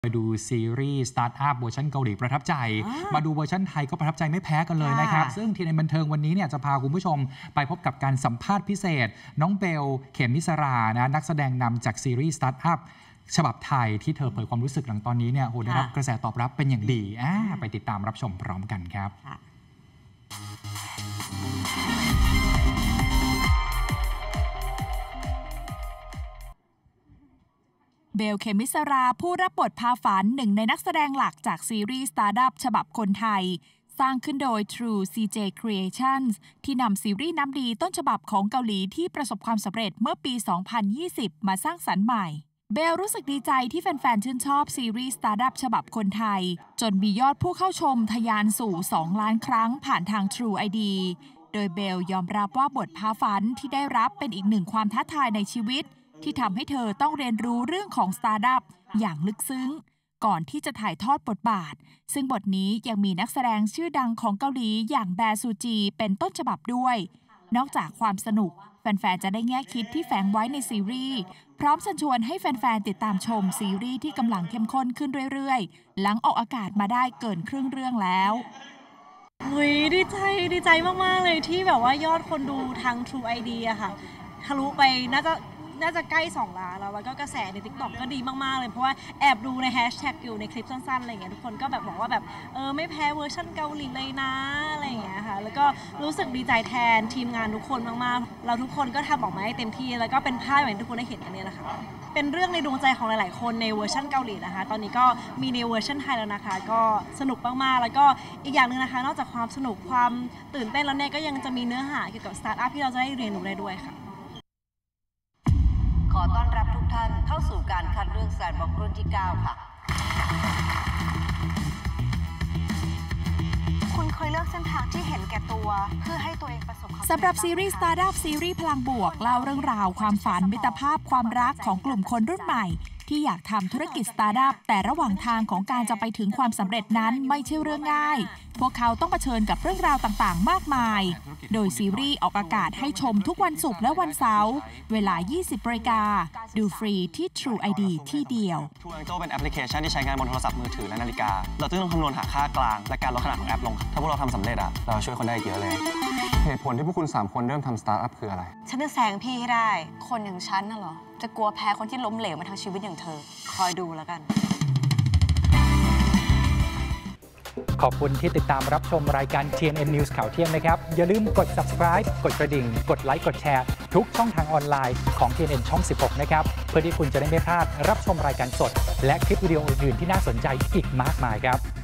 ไปดูซีรีส์สตาร์ทอัพเวอร์ชันเกาหลีประทับใจมาดูเวอร์ชันไทยก็ประทับใจไม่แพ้กันเลยนะครับซึ่งทีในบันเทิงวันนี้เนี่ยจะพาคุณผู้ชมไปพบกับการสัมภาษณ์พิเศษน้องเบลเขมมิสรานะนักแสดงนำจากซีรีส์สตาร์ทอัพฉบับไทยที่เธอเผยความรู้สึกหลังตอนนี้เนี่ยโอ้ได้รับกระแสตอบรับเป็นอย่างดีไปติดตามรับชมพร้อมกันครับเบล เขมมิสราผู้รับบทพาฝันหนึ่งในนักแสดงหลักจากซีรีส์สตาร์ทอัพฉบับคนไทยสร้างขึ้นโดย True CJ Creations ที่นำซีรีส์น้ำดีต้นฉบับของเกาหลีที่ประสบความสำเร็จเมื่อปี 2020 มาสร้างสรรค์ใหม่เบลรู้สึกดีใจที่แฟนๆชื่นชอบซีรีส์สตาร์ทอัพฉบับคนไทยจนมียอดผู้เข้าชมทะยานสู่ 2 ล้านครั้งผ่านทาง True ID โดยเบลยอมรับว่าบทพาฝันที่ได้รับเป็นอีกหนึ่งความท้าทายในชีวิตที่ทำให้เธอต้องเรียนรู้เรื่องของสตาร์ทอัพอย่างลึกซึ้งก่อนที่จะถ่ายทอดบทบาทซึ่งบทนี้ยังมีนักแสดงชื่อดังของเกาหลีอย่างแบซูจีเป็นต้นฉบับด้วยนอกจากความสนุกแฟนๆจะได้แง่คิดที่แฝงไว้ในซีรีส์พร้อมเชิญชวนให้แฟนๆติดตามชมซีรีส์ที่กำลังเข้มข้นขึ้นเรื่อยๆหลังออกอากาศมาได้เกินครึ่งเรื่องแล้วดีใจมากๆเลยที่แบบว่ายอดคนดูทาง True ID อะค่ะทะลุไปน่าจะใกล้2 ล้านแล้วก็กระแสใน TikTok ก็ดีมากๆเลยเพราะว่าแอบดูในแฮชแท็กอยู่ในคลิปสั้นๆอะไรเงี้ยทุกคนก็แบบบอกว่าแบบไม่แพ้เวอร์ชันเกาหลีเลยนะอะไรเงี้ยค่ะแล้วก็รู้สึกดีใจแทนทีมงานทุกคนมากๆเราทุกคนก็ทำออกมาให้เต็มที่แล้วก็เป็นภาพอย่างที่ทุกคนได้เห็นกันเนี่ยนะคะเป็นเรื่องในดวงใจของหลายๆคนในเวอร์ชันเกาหลีนะคะตอนนี้ก็มีในเวอร์ชันไทยแล้วนะคะก็สนุกมากๆแล้วก็อีกอย่างนึงนะคะนอกจากความสนุกความตื่นเต้นแล้วเนี่ยก็ยังจะมีเนื้อหาเกี่ยวกับสตาร์ทอัพที่เราจะได้เรียนรู้ได้ด้วยค่ะขอต้อนรับทุกท่านเข้าสู่การคัดเลือกแซนด์บ็อกซ์รุ่นที่ 9 ค่ะคุณเคยเลือกเส้นทางที่เห็นแก่ตัวเพื่อให้ตัวเองประสบความสำเร็จสำหรับซีรีส์สตาร์ทอัพซีรีส์พลังบวกเล่าเรื่องราวความฝันมิตรภาพความรักของกลุ่มคนรุ่นใหม่ที่อยากทำธุรกิจสตาร์ทอัพแต่ระหว่างทางของการจะไปถึงความสำเร็จนั้นไม่ใช่เรื่องง่ายพวกเขาต้องเผชิญกับเรื่องราวต่างๆมากมายโดยซีรีส์ออกอากาศให้ชมทุกวันศุกร์และวันเสาร์เวลา 20 นาฬิกาดูฟรีที่ True ID ที่เดียว True Angle เป็นแอปพลิเคชันที่ใช้งานบนโทรศัพท์มือถือและนาฬิกาเราต้องคำนวณหาค่ากลางและการลดขนาดของแอปลงถ้าพวกเราทำสำเร็จเราช่วยคนได้เยอะเลยเหตุผลที่พวกคุณ3 คนเริ่มทำสตาร์ทอัพคืออะไรฉันจะแซงพี่ให้ได้คนอย่างฉันน่ะเหรอจะกลัวแพ้คนที่ล้มเหลวมาทั้งชีวิตอย่างเธอคอยดูแล้วกันขอบคุณที่ติดตามรับชมรายการ TNN News ข่าวเที่ยงนะครับอย่าลืมกด subscribe กดกระดิ่งกดไลค์กดแชร์ทุกช่องทางออนไลน์ของ TNN ช่อง 16 นะครับเพื่อที่คุณจะได้ไม่พลาดรับชมรายการสดและคลิปวิดีโออื่นๆที่น่าสนใจอีกมากมายครับ